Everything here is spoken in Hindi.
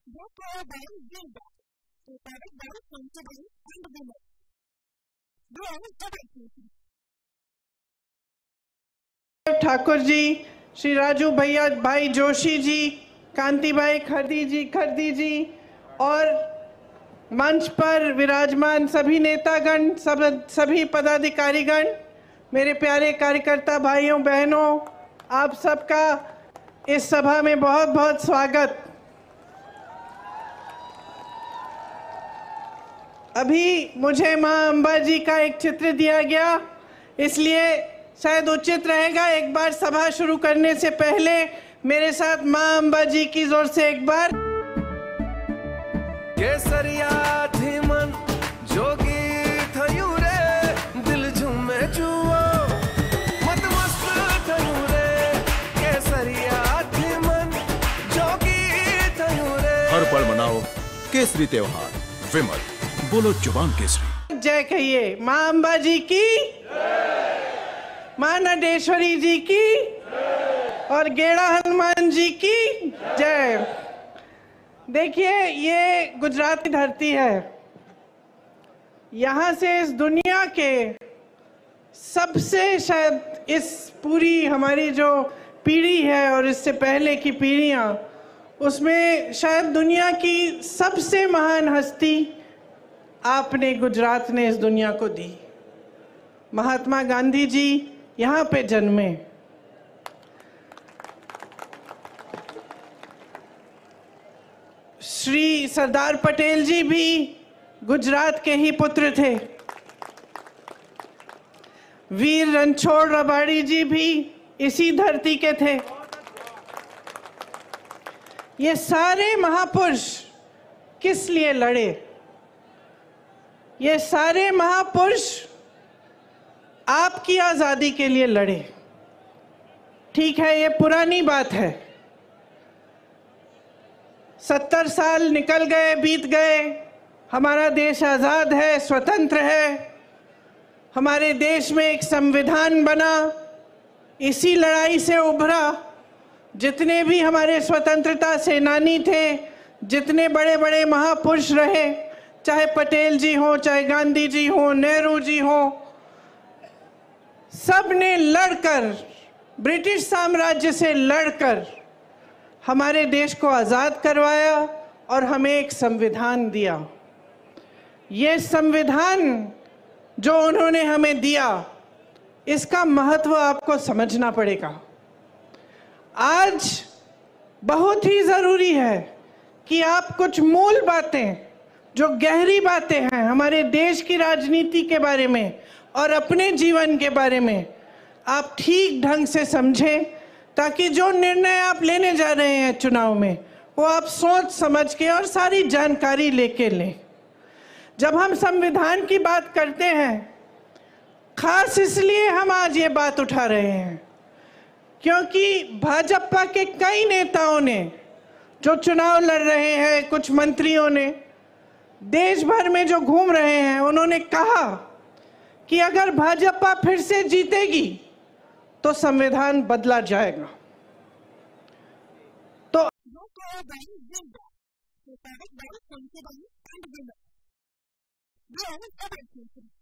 ठाकुर जी, श्री राजू भैया भाई जोशी जी, कांति भाई खरदी जी और मंच पर विराजमान सभी नेतागण, सभी पदाधिकारीगण, मेरे प्यारे कार्यकर्ता भाइयों बहनों, आप सबका इस सभा में बहुत बहुत स्वागत। अभी मुझे मां अंबा जी का एक चित्र दिया गया, इसलिए शायद उचित रहेगा एक बार सभा शुरू करने से पहले मेरे साथ मां अंबा जी की जोर से एक बार। केसरिया थी मन जोगी थयू रे, दिल झूमे जुओ मत मस्त थयू रे। केसरिया थी मन जोगी थयू रे। हर पल मनाओ केसरी त्योहार। विमल, बोलो जुबान केसरी। जय कहिए। मां अंबा जी की, मां नडेश्वरी जी की और गेड़ा हनुमान जी की जय। देखिए, ये गुजरात की धरती है। यहाँ से इस दुनिया के सबसे, शायद इस पूरी हमारी जो पीढ़ी है और इससे पहले की पीढ़ियाँ, उसमें शायद दुनिया की सबसे महान हस्ती आपने, गुजरात ने इस दुनिया को दी। महात्मा गांधी जी यहाँ पे जन्मे। श्री सरदार पटेल जी भी गुजरात के ही पुत्र थे। वीर रणछोड़ रबाड़ी जी भी इसी धरती के थे। ये सारे महापुरुष किस लिए लड़े? ये सारे महापुरुष आपकी आजादी के लिए लड़े। ठीक है, ये पुरानी बात है। 70 साल निकल गए, बीत गए, हमारा देश आज़ाद है, स्वतंत्र है। हमारे देश में एक संविधान बना, इसी लड़ाई से उभरा। जितने भी हमारे स्वतंत्रता सेनानी थे, जितने बड़े बड़े महापुरुष रहे, चाहे पटेल जी हो, चाहे गांधी जी हो, नेहरू जी हो, सब ने लड़कर, ब्रिटिश साम्राज्य से लड़कर हमारे देश को आज़ाद करवाया और हमें एक संविधान दिया। ये संविधान जो उन्होंने हमें दिया, इसका महत्व आपको समझना पड़ेगा। आज बहुत ही ज़रूरी है कि आप कुछ मूल बातें, जो गहरी बातें हैं हमारे देश की राजनीति के बारे में और अपने जीवन के बारे में, आप ठीक ढंग से समझें, ताकि जो निर्णय आप लेने जा रहे हैं चुनाव में, वो आप सोच समझ के और सारी जानकारी लेके लें। जब हम संविधान की बात करते हैं, खास इसलिए हम आज ये बात उठा रहे हैं क्योंकि भाजपा के कई नेताओं ने, जो चुनाव लड़ रहे हैं, कुछ मंत्रियों ने, देश भर में जो घूम रहे हैं, उन्होंने कहा कि अगर भाजपा फिर से जीतेगी तो संविधान बदला जाएगा। तो